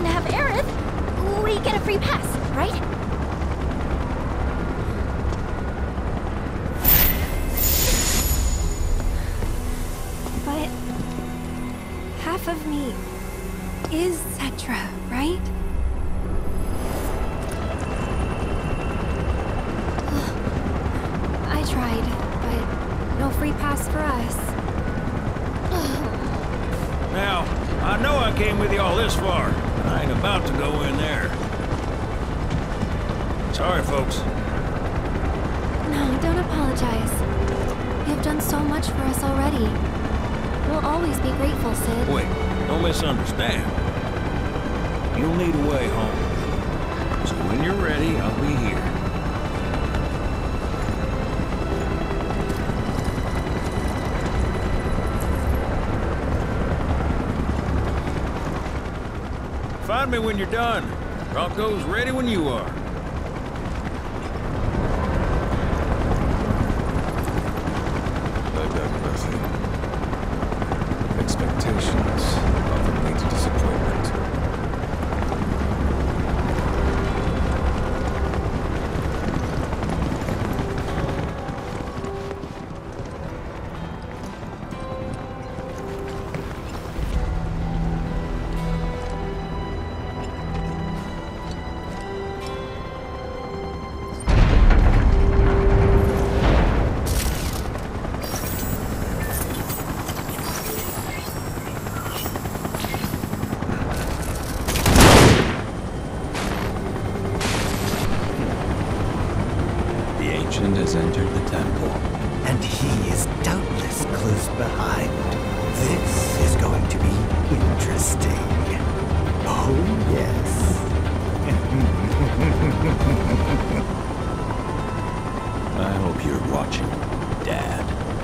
happen to have Aerith, we get a free pass, right? But half of me is Cetra, right? I tried, but no free pass for us. Now, I know I came with you all this far. I ain't about to go in there. Sorry, folks. No, don't apologize. You've done so much for us already. We'll always be grateful, Sid. Wait, don't misunderstand. You'll need a way home. So when you're ready, I'll be here. Find me when you're done. Rocco's ready when you are. I got nothing. Expectations often lead to disappointment. Has entered the temple. And he is doubtless close behind. This is going to be interesting. Oh, yes. I hope you're watching, Dad.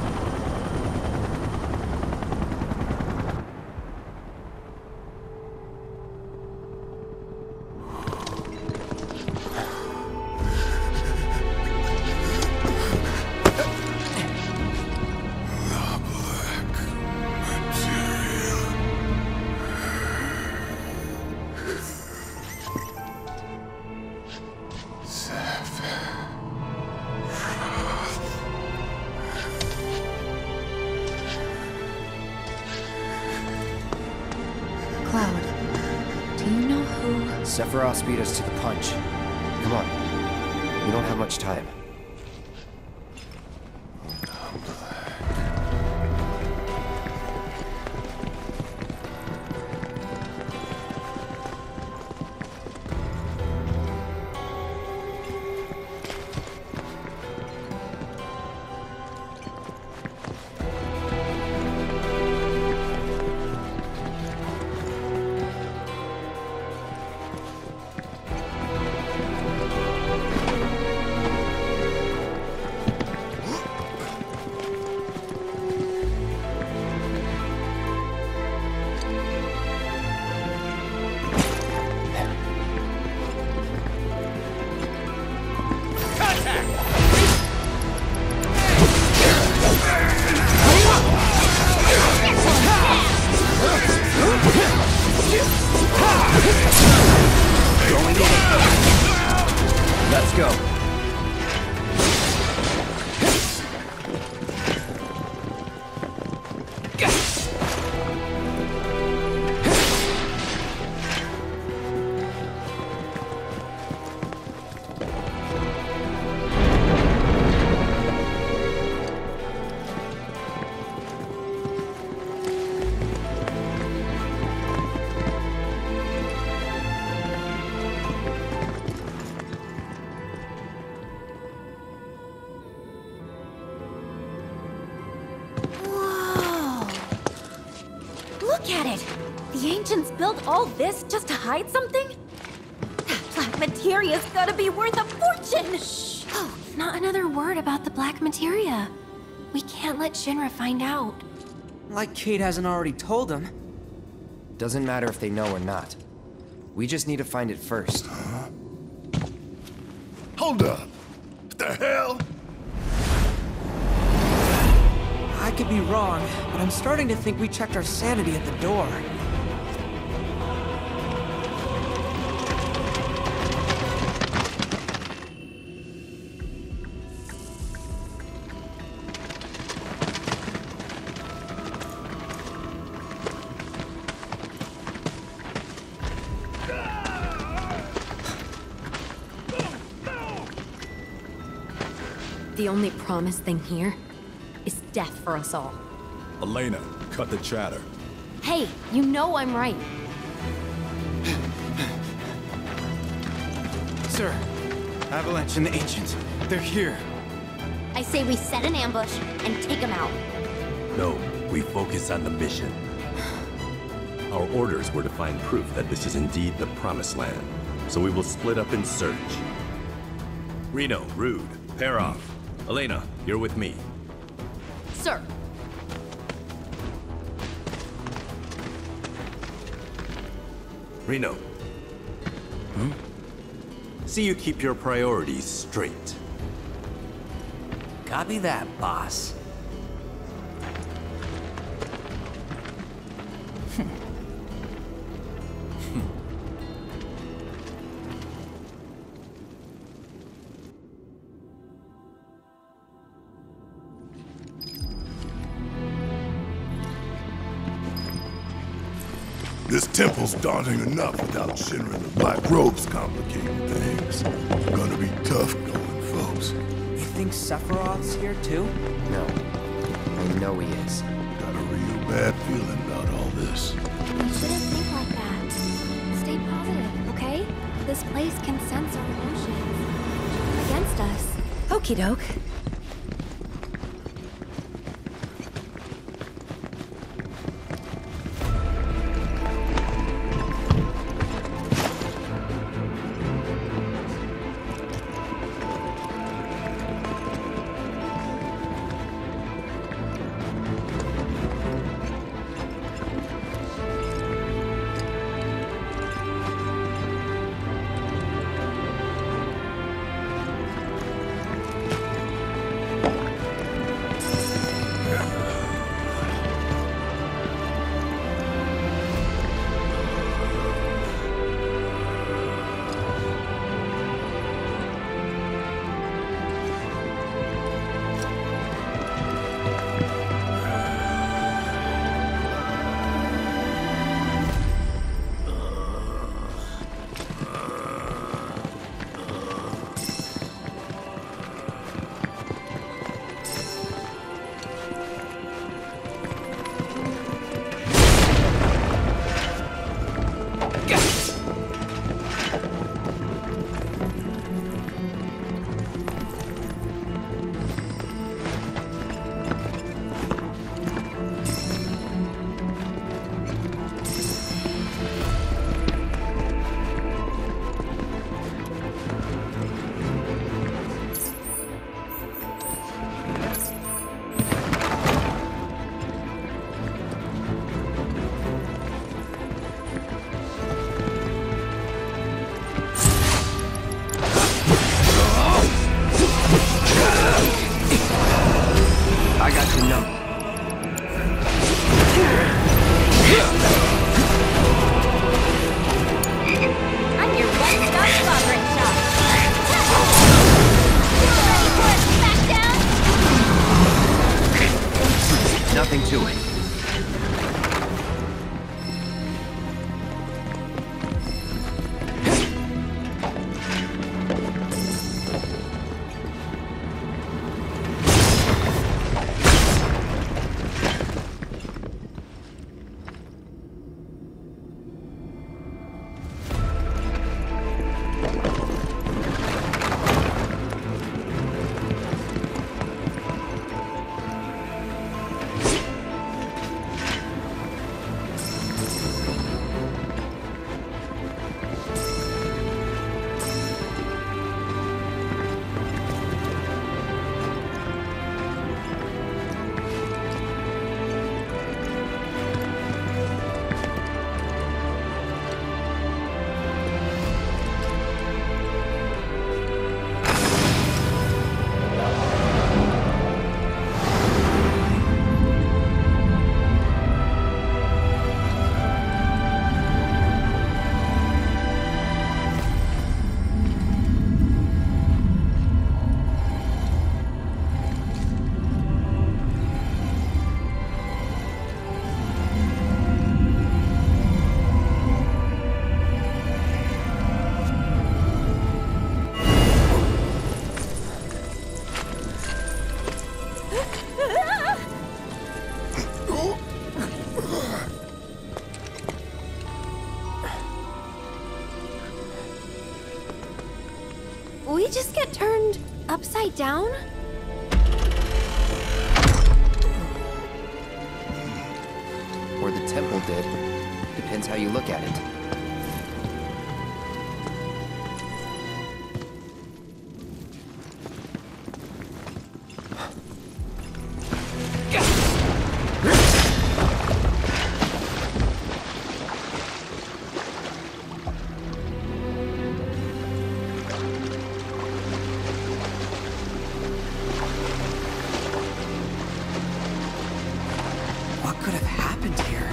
Cloud, do you know who... Sephiroth beat us to the punch. Come on. We don't have much time. Let's go. Look at it! The ancients built all this just to hide something? That black materia's gotta be worth a fortune! Shh! Oh, not another word about the black materia. We can't let Shinra find out. Like Cait hasn't already told him. Doesn't matter if they know or not. We just need to find it first. Hold up! What the hell? I could be wrong, but I'm starting to think we checked our sanity at the door. The only promised thing here is death for us all. Elena, cut the chatter. Hey, you know I'm right. Sir, Avalanche and the Ancients, they're here. I say we set an ambush and take them out. No, we focus on the mission. Our orders were to find proof that this is indeed the Promised Land, so we will split up and search. Reno, Rude, pair off. Elena, you're with me. Sir. Reno. See you keep your priorities straight. Copy that, boss. This temple's daunting enough without Shinra and the Black Robes complicating things. Gonna be tough going, folks. You think Sephiroth's here too? No. I know he is. Got a real bad feeling about all this. You shouldn't think like that. Stay positive, okay? This place can sense our emotions. Against us. Okie doke. we just get turned upside down? Or the temple did. Depends how you look at it. What could have happened here?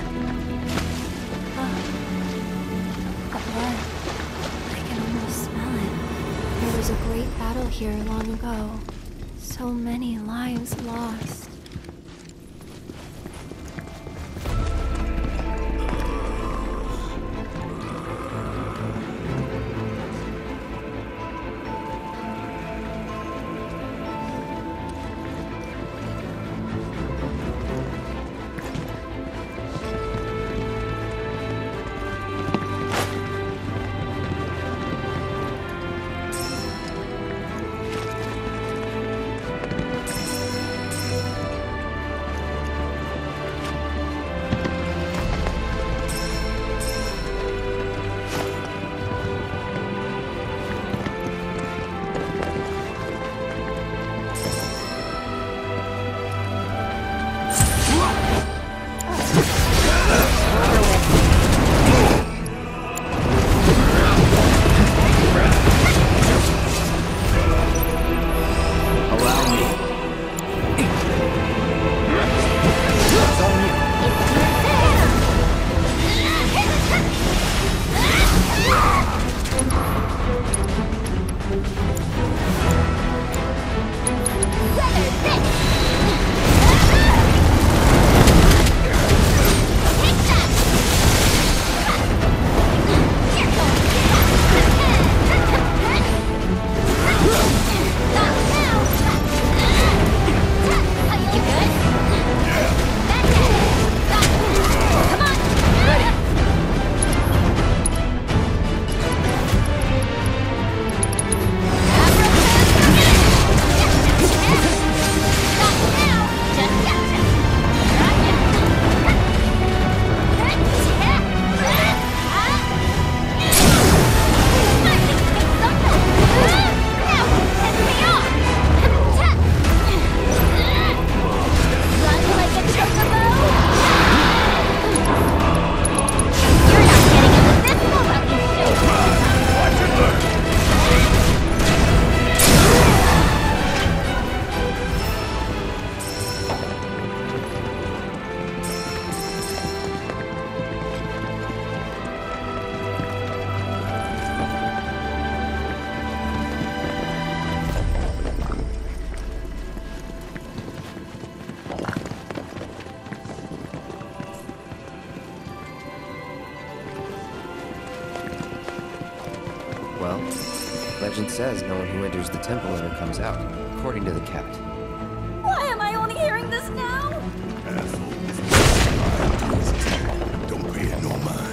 The blood. I can almost smell it. There was a great battle here long ago. So many lives lost. Well, legend says no one who enters the temple ever comes out, according to the cat. Why am I only hearing this now? Asshole. Don't pay it no mind.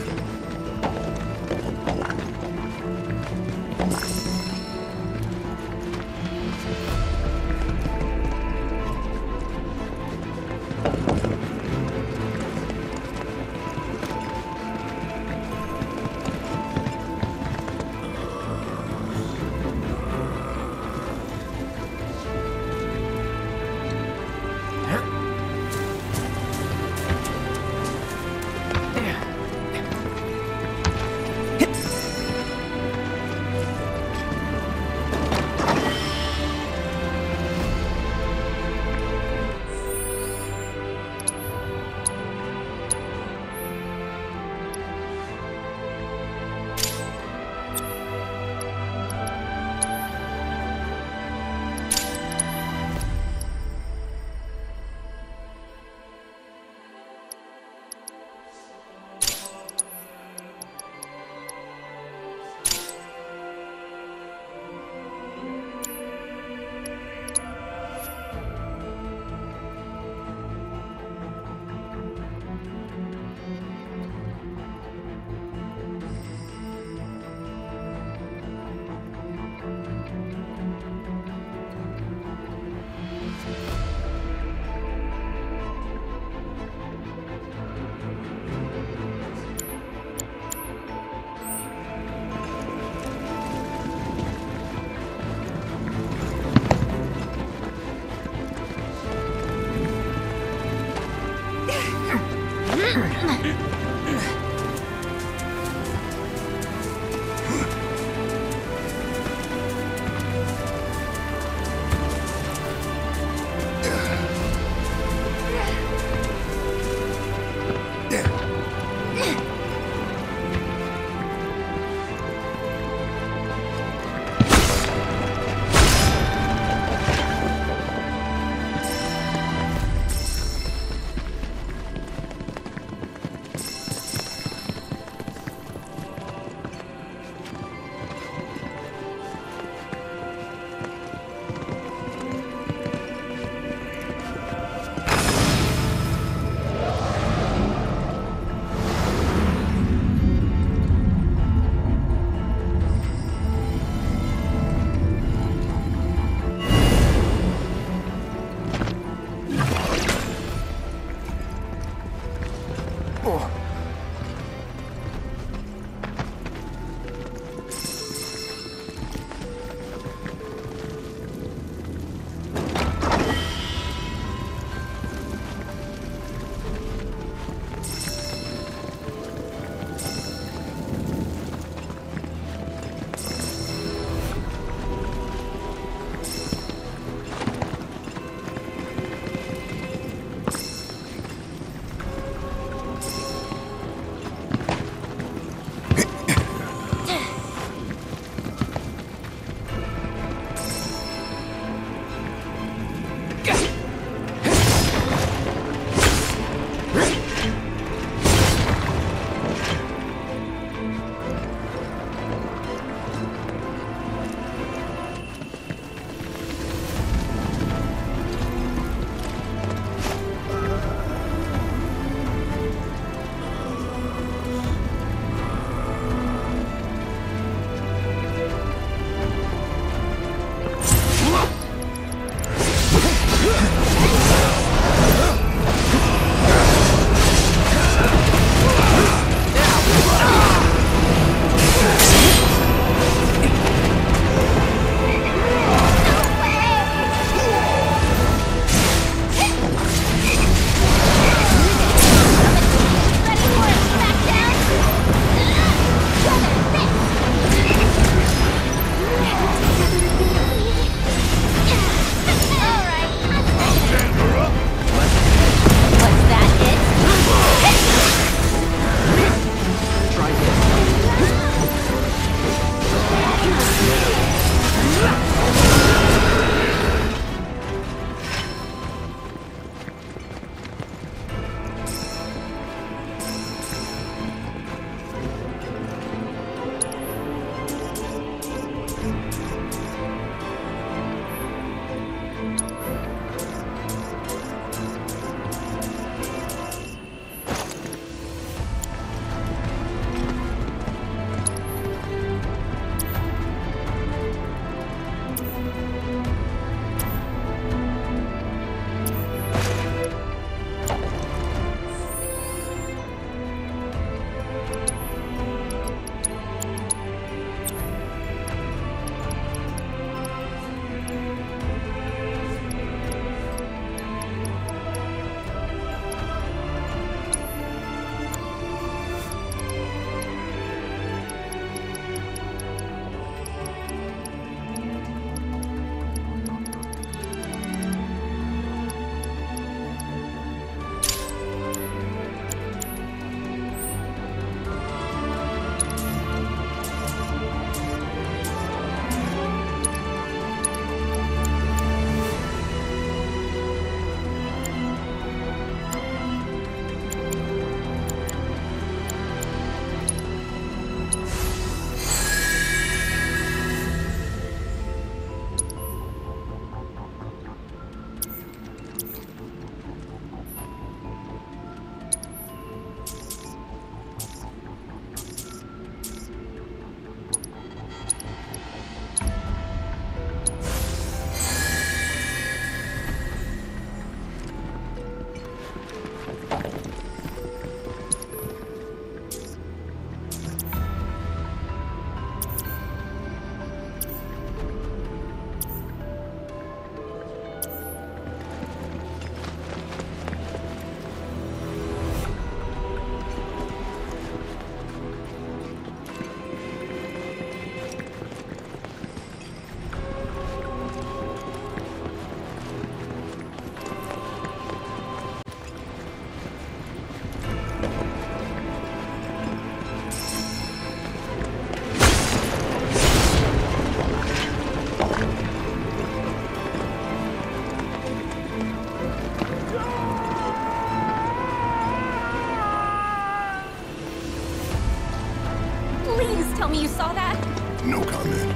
me you saw that? No comment.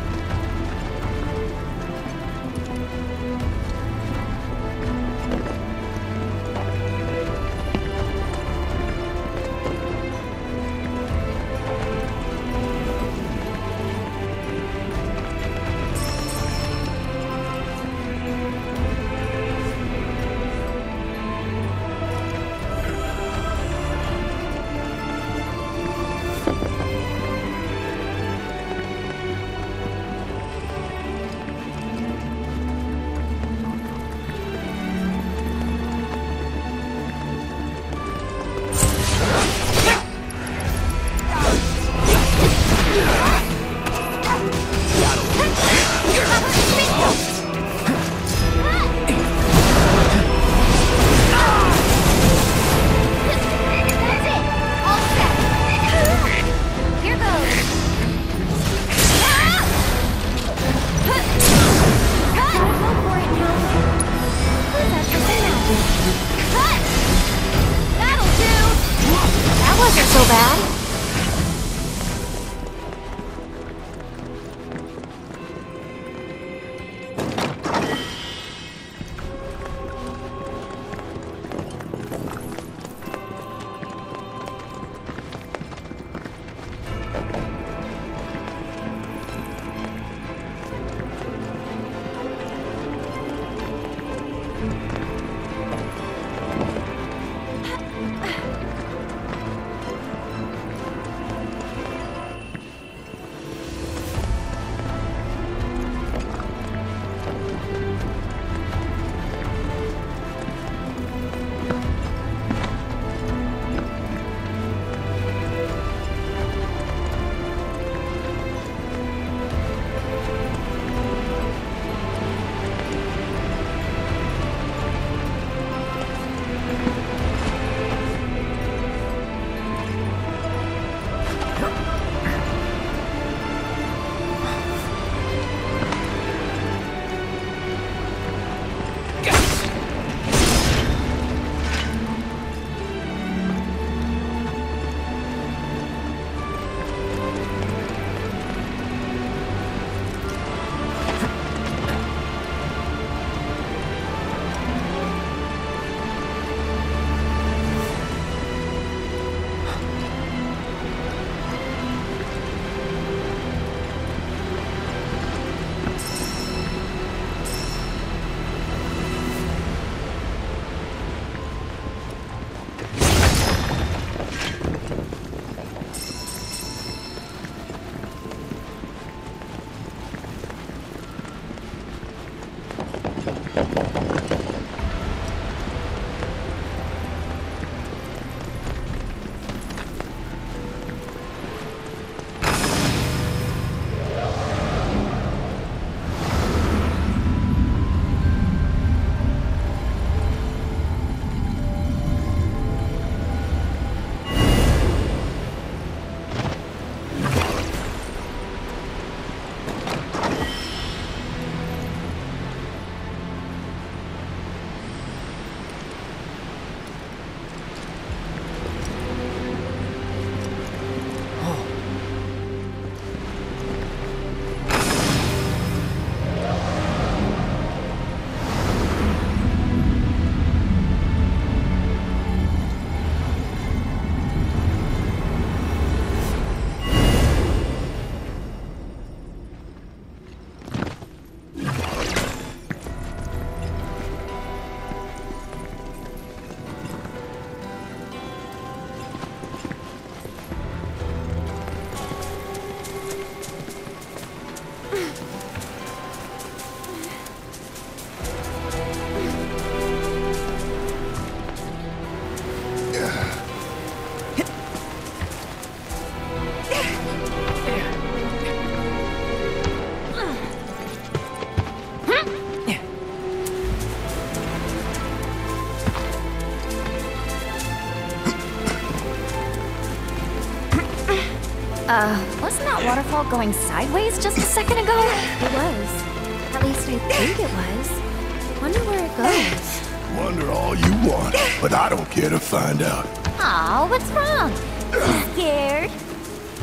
Wasn't that waterfall going sideways just a second ago? It was. At least I think it was. Wonder where it goes. Wonder all you want, but I don't care to find out. Aw, what's wrong? You scared?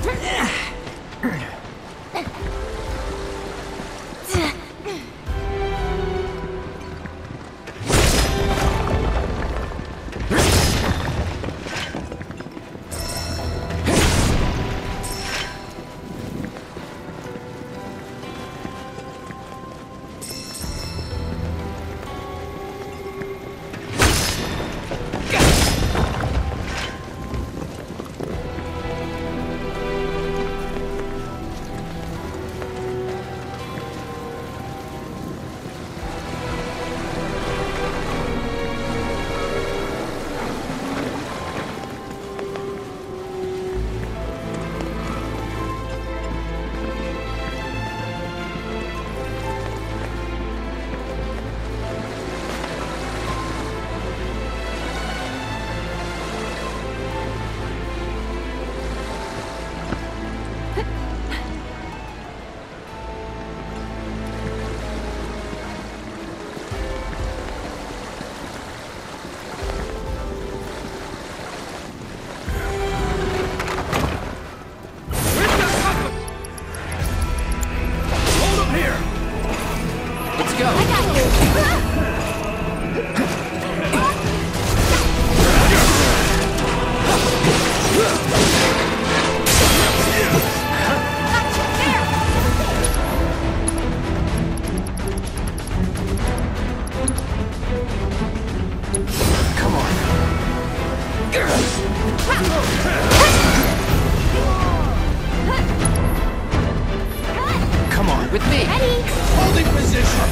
Come on, with me! Ready? Holding position!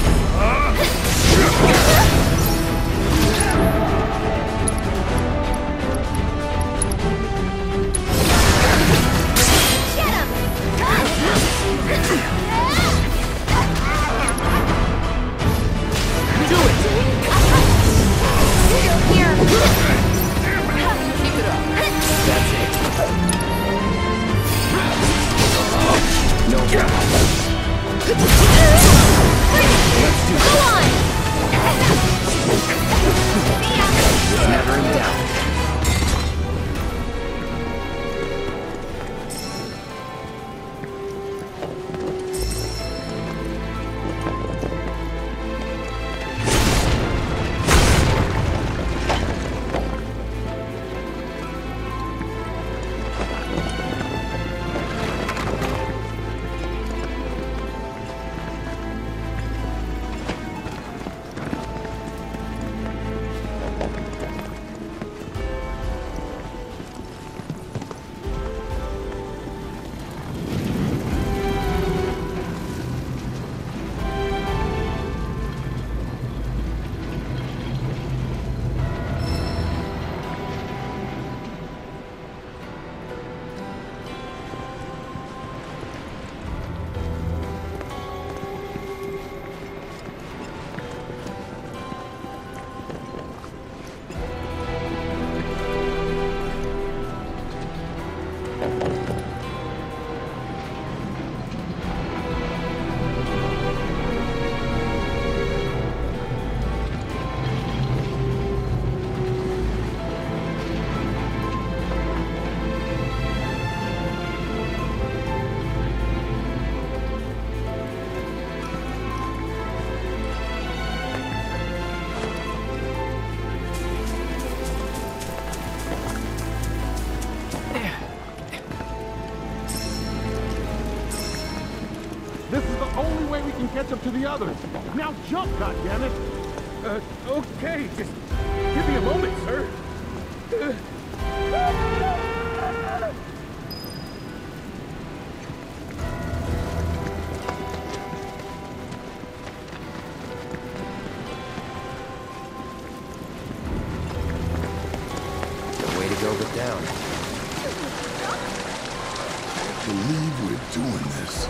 Get him! Do it! Still here. Keep it up. That's it. No problem. Let's do Go on! Never in doubt. This is the only way we can catch up to the others. Now jump, goddammit! Okay, just give me a moment, sir. The way to go but down. I believe we're doing this.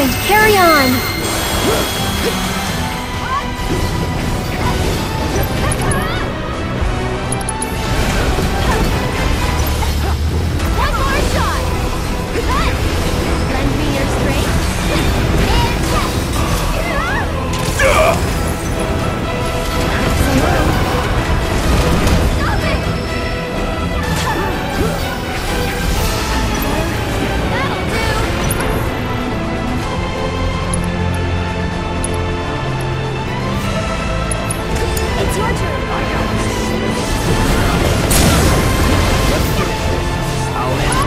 And carry on! One more shot! Lend me your strength. Stop it! That'll do! It's your turn. I'll in.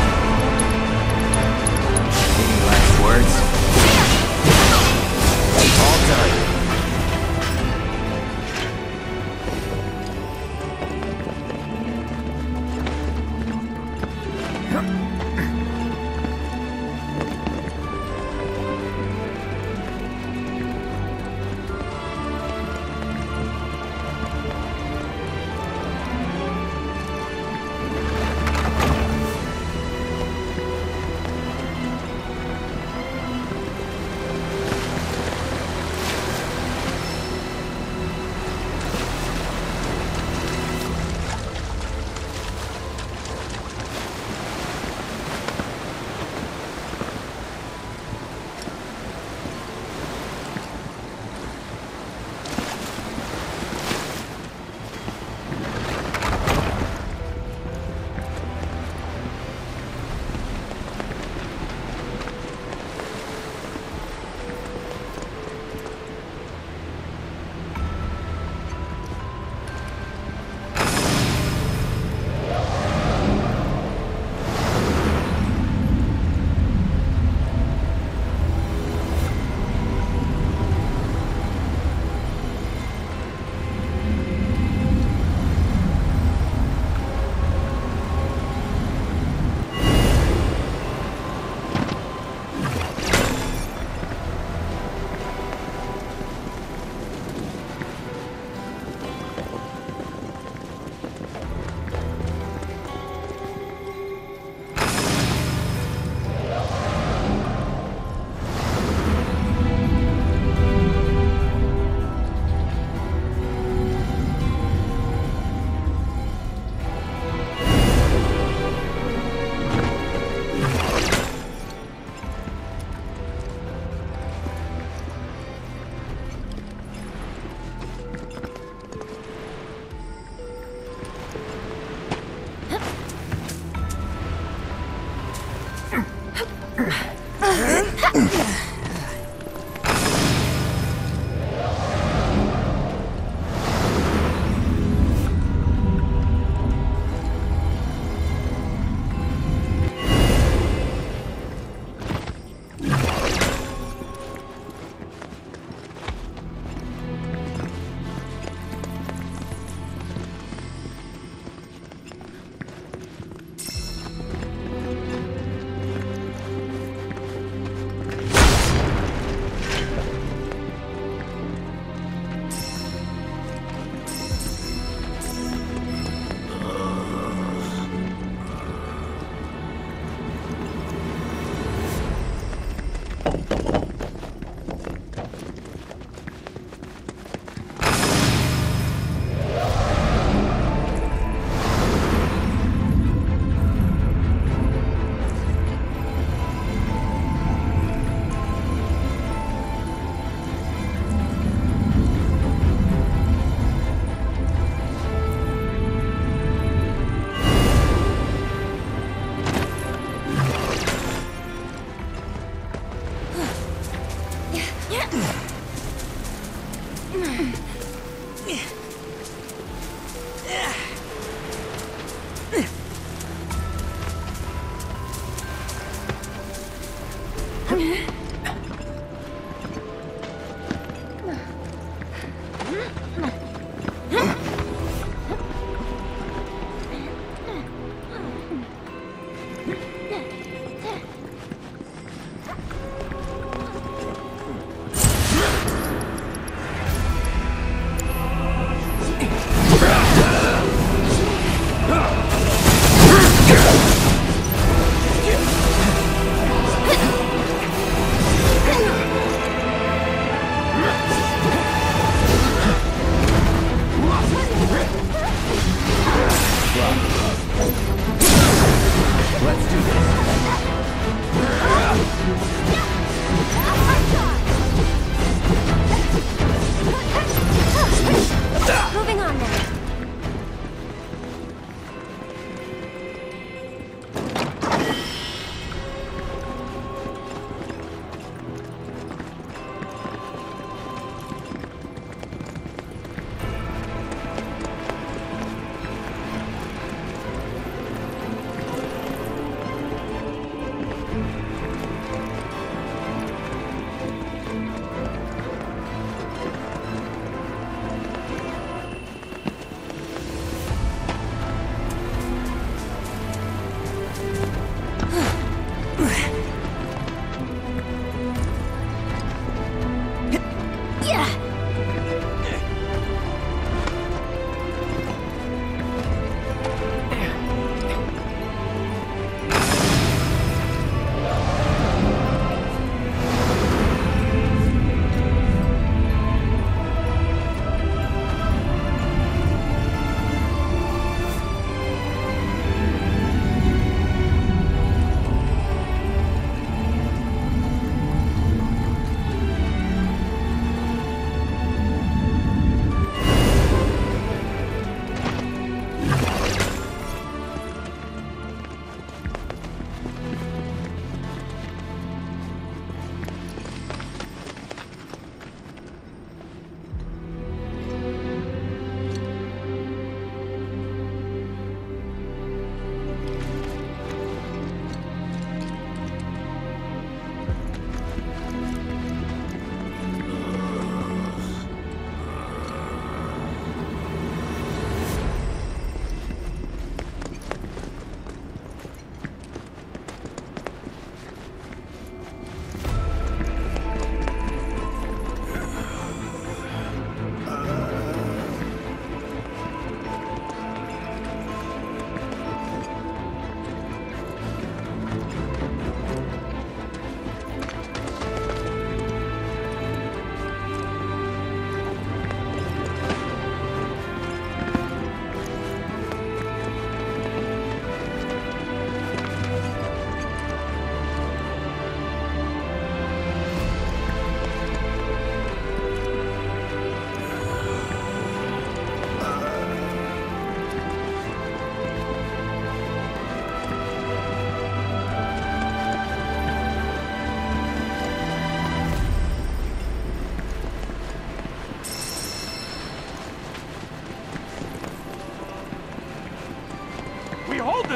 Any last words? All done.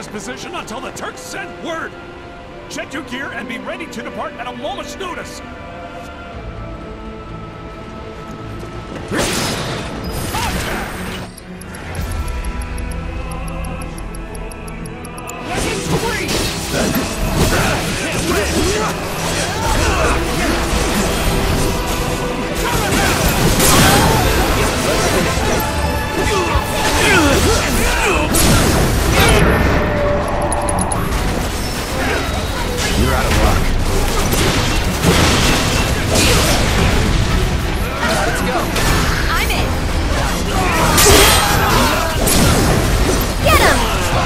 position until the Turks send word. Check your gear and be ready to depart at a moment's notice. You're out of luck. Let's go. I'm in. Get him!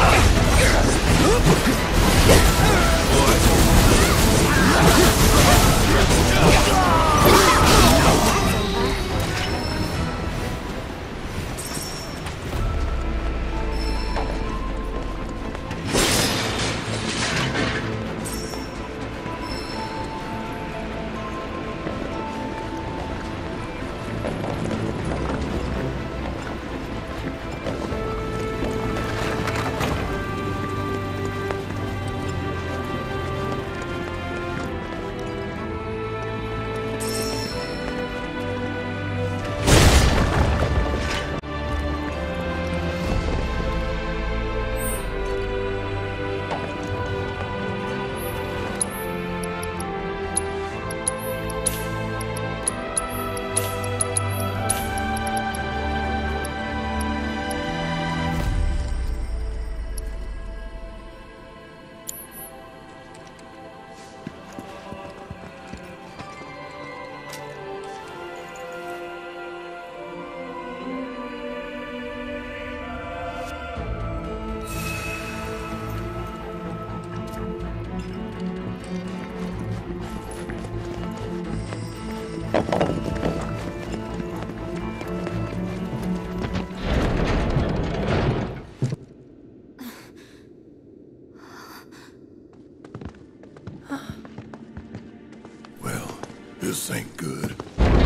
Well, this ain't good.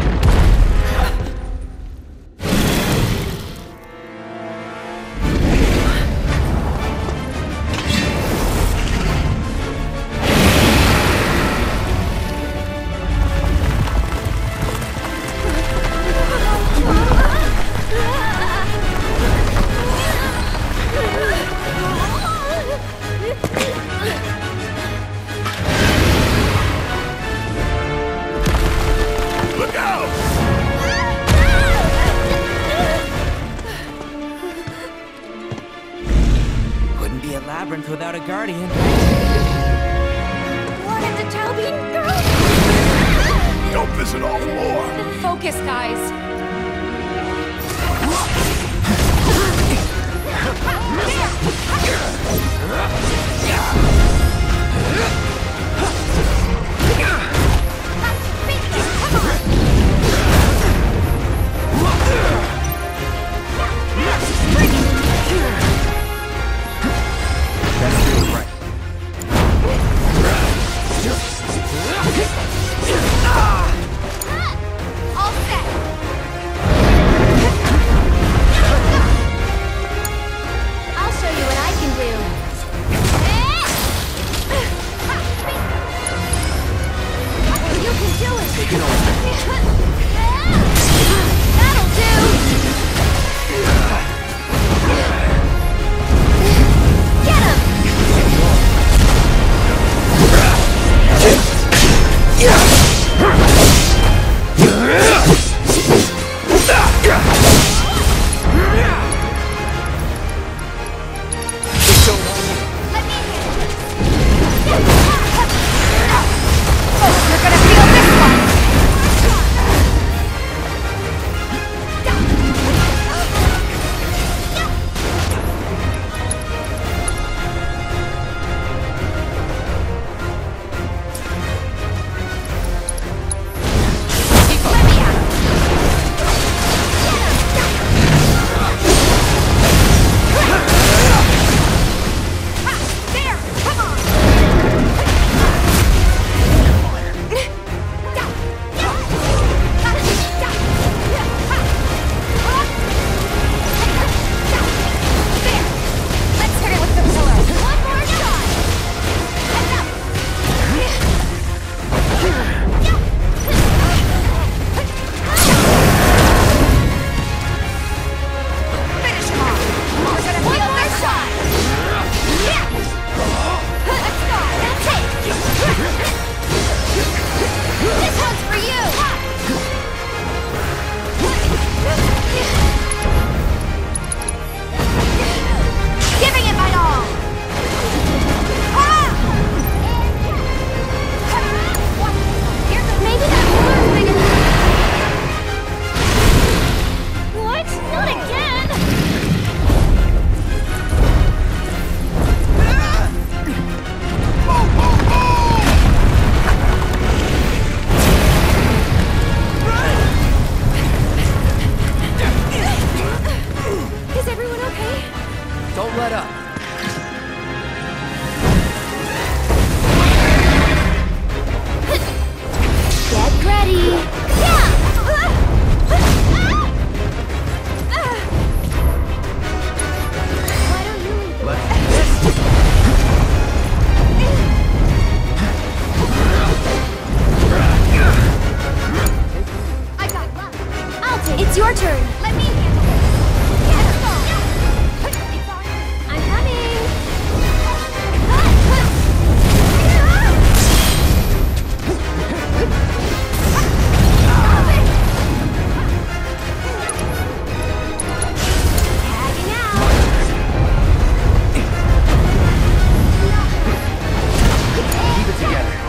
Look out! Wouldn't be a labyrinth without a guardian. What is the child being thrown? Don't piss it off more! Focus, guys. That's really right. together.